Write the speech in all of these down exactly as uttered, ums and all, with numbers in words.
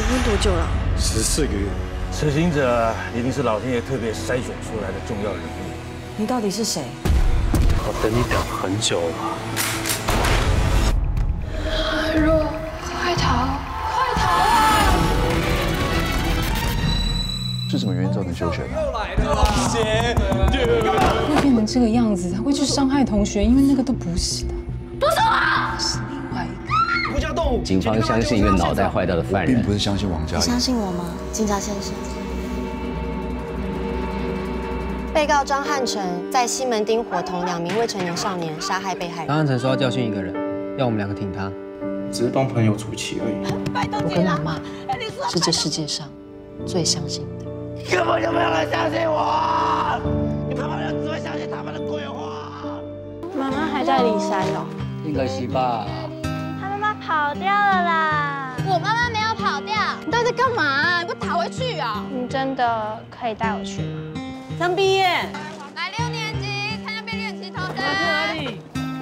婚多久了？ 十四个月。 此行者一定是老天爷特别筛选出来的重要人物。 你到底是谁？ 我等你等很久了。 阿若，快逃！快逃啊！ 是什么原因造成休学的？ 又来了，鞋会变成这个样子，他会去伤害同学，因为那个都不是的。不是我，是另外一个。 不叫动物。 警方相信一个脑袋坏掉的犯人， 并不是相信王佳怡。 你相信我吗，警察先生？ 被告张汉成在西门町伙同两名未成年少年杀害被害人。 张汉成说要教训一个人，要我们两个挺他。 只是帮朋友出气而已。 我跟妈妈是这世界上最相信的。 根本就没有人相信我！你们好像只会相信他们的鬼话。 妈妈还在离山哦。 应该是吧。 他妈妈跑掉了啦！ 我妈妈没有跑掉。你到底在干嘛？你不打回去啊？ 你真的可以带我去吗？ 刚毕业， 来六年级参加变练习投生。 哪里？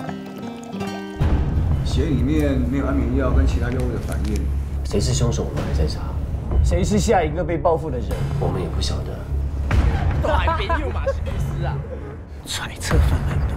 血里面没有安眠药跟其他药物的反应。 谁是凶手，我们还在查。 谁是下一个被报复的人， 我们也不晓得。 都还没用嘛，是律师啊。 揣测犯案